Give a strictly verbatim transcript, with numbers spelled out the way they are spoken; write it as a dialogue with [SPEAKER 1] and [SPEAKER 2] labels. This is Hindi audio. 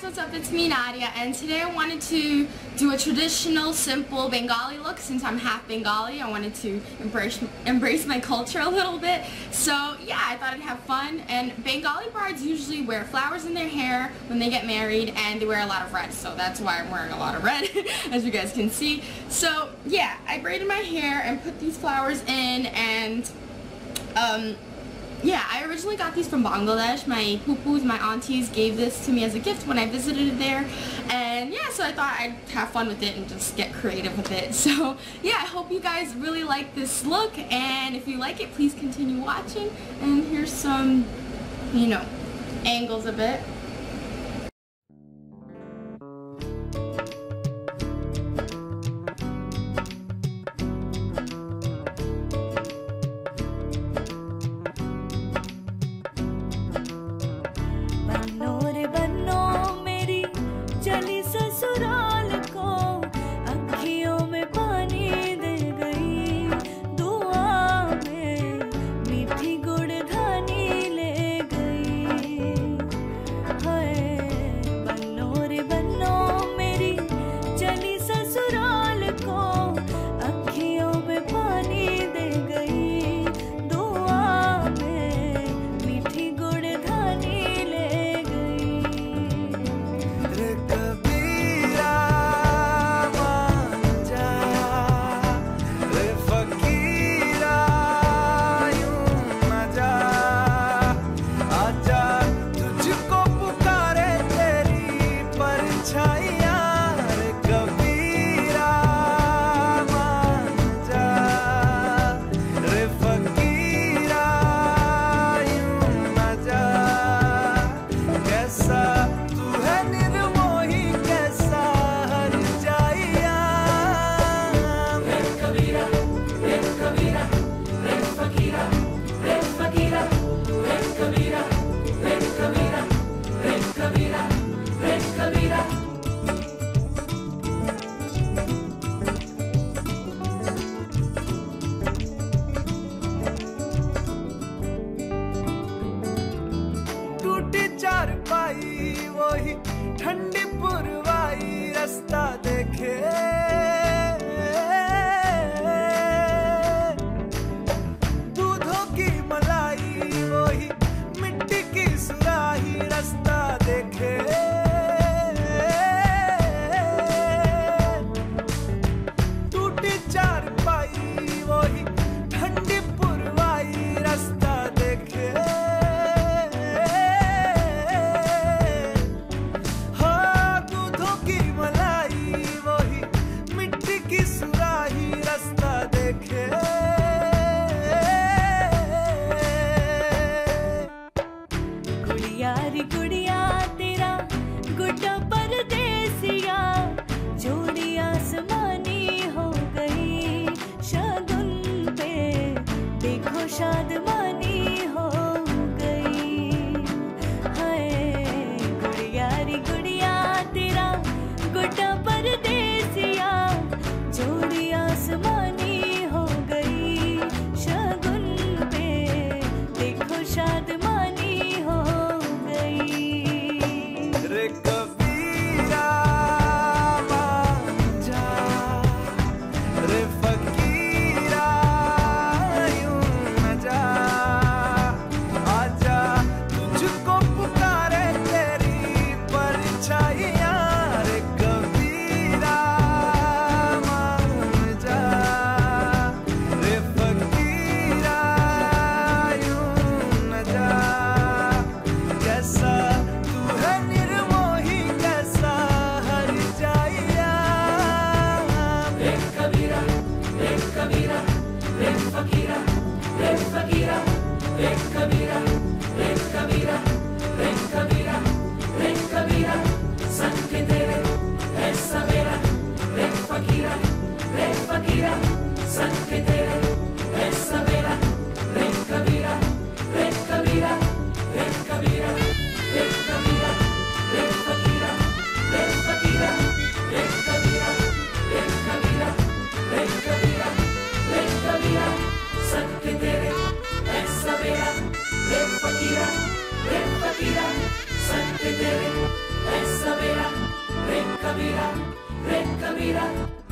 [SPEAKER 1] what's up? It's me, Nadia, and today I wanted to do a traditional, simple Bengali look. Since I'm half Bengali, I wanted to embrace, embrace my culture a little bit. So yeah, I thought I'd have fun. And Bengali brides usually wear flowers in their hair when they get married, and they wear a lot of red. So that's why I'm wearing a lot of red, as you guys can see. So yeah, I braided my hair and put these flowers in, and um, yeah, I originally got these from Bangladesh. My pupus, my aunties gave this to me as a gift when I visited there. And yeah, so I thought I'd have fun with it and just get creative with it. So yeah, I hope you guys really like this look. And if you like it, please continue watching. And here's some, you know, angles of it.
[SPEAKER 2] चली ससुराल को अखियों में पानी दे गई, दुआ में मीठी गुड़धानी ले गई। हाय बन्नो रे बन्नो मेरी चली ससुराल को अखियों में पानी दे गई, दुआ में मीठी गुड़धानी ले गई।
[SPEAKER 3] चारपाई वही ठंडी पुरवाई रास्ता देखे, दूधों की मलाई वही मिट्टी की सुराही रास्ता देखे। टूटी चारपाई वही ठंडी पुरवाई रास्ता देखे।
[SPEAKER 2] गुड़िया रे गुड़िया तेरा गुड्डा परदेसिया, जोड़ी आसमानी हो गई, शगुन पे देखो शादमानी हो गई। हाय गुड़िया रे गुड़िया तेरा गुड्डा परदेसिया, जोड़ी आसमानी हो गई, शगुन पे देखो शादमानी हो गई।
[SPEAKER 3] रे कभी कबीरा रे कबीरा